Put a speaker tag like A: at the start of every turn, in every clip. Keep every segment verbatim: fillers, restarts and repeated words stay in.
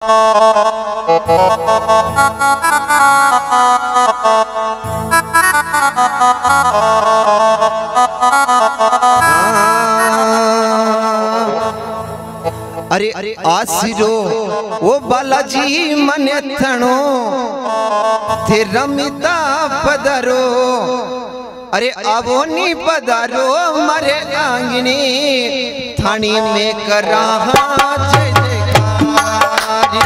A: अरे अरे आसिरो ओ बालाजी मने थणो थे रमिता पधारो। अरे आवो नी पधारो मारे आंगनी थानी में करा जय जयकारी।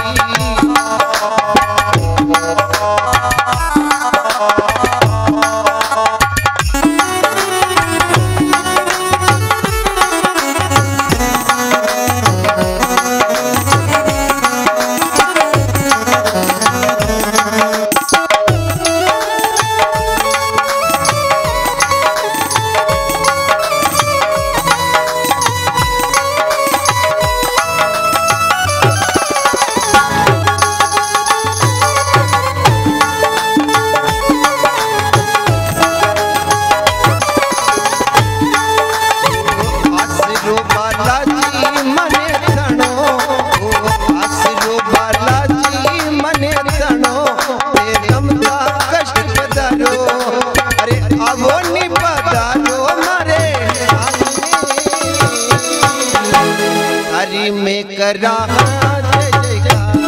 A: में करा जय जयकार।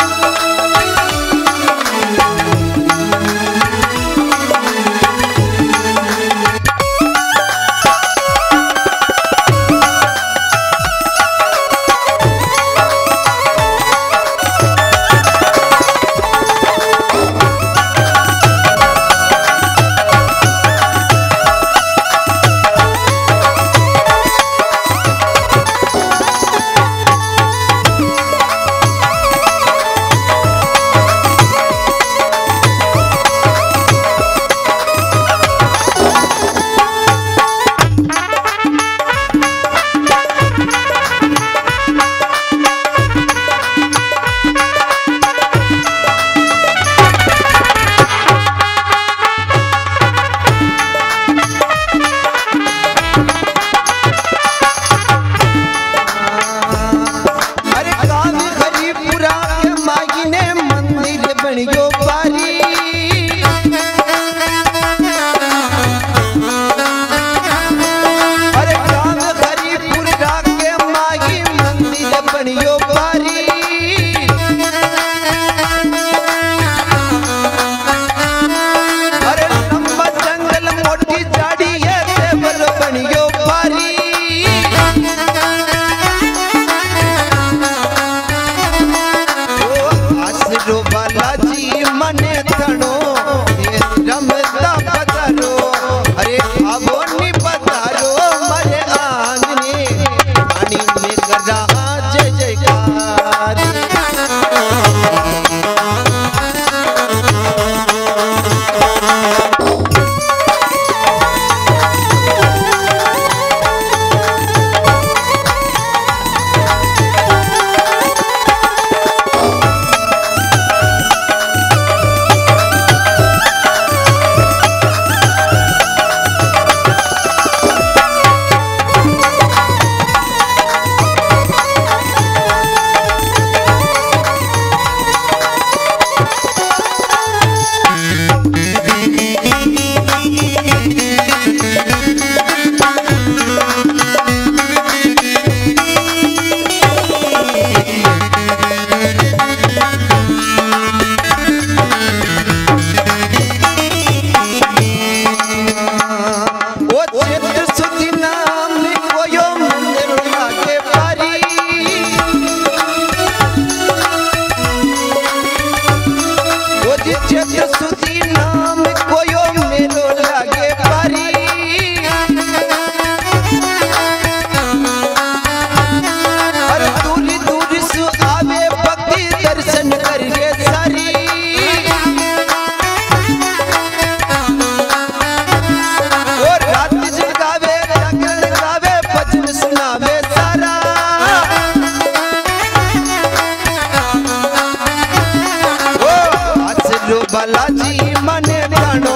A: बालाजी मने प्राणो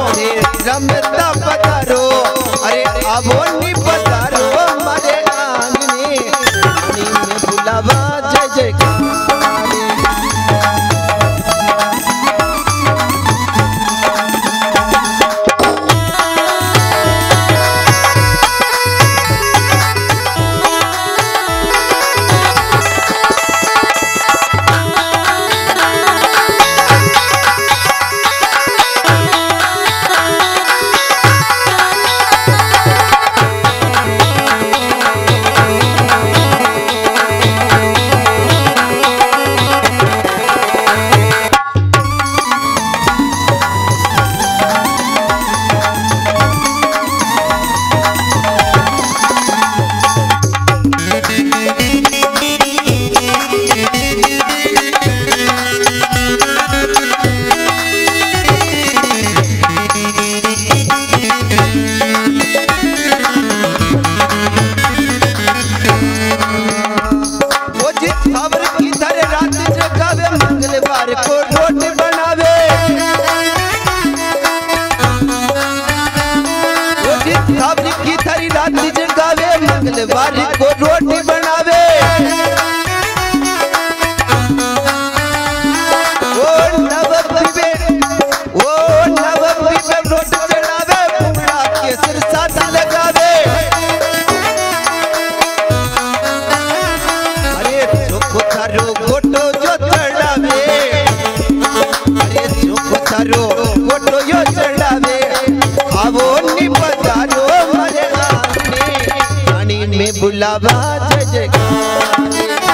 A: रमता पधारो। अरे आवो नी पधारो मारे आंगने में बुलावा जय जयकार। मंगलवार को रोटी बनावे, ओ नवमी में ओ नवमी में रोटी चढ़ावे, पूरा के सिर साथ लगावे। अरे चुप थारो गोटो जो चढ़ावे, अरे चुप थारो गोटो यो चढ़ावे, आवो नी पधारो मरे आने, रानी में बुलावा जय जयकार।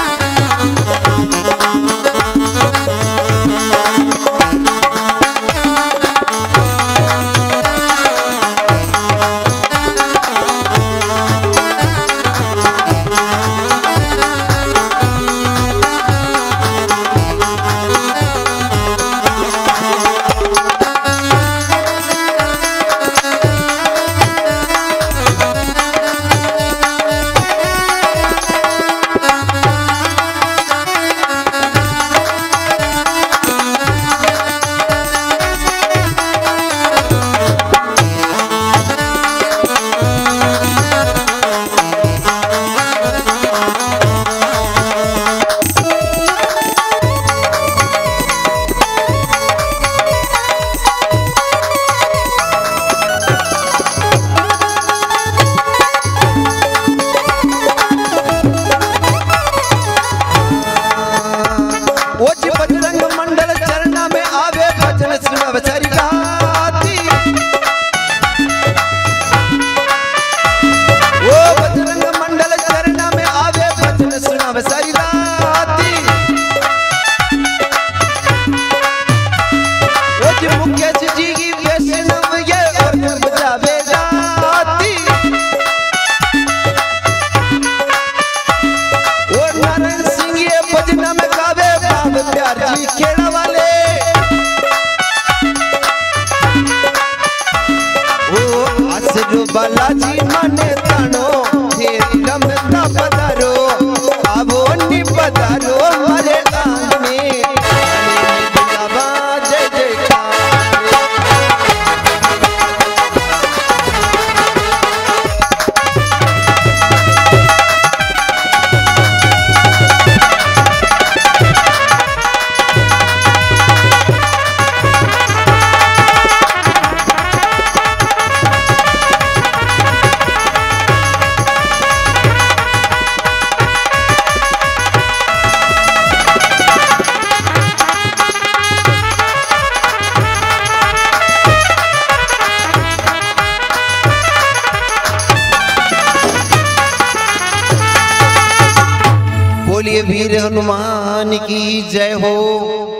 A: बालाजी माने तानो तेरी रमता पधारो, आवो नी पधारो हमारे गाँव में, बुलावा जय जयकार। बोलिए वीर हनुमान की जय हो।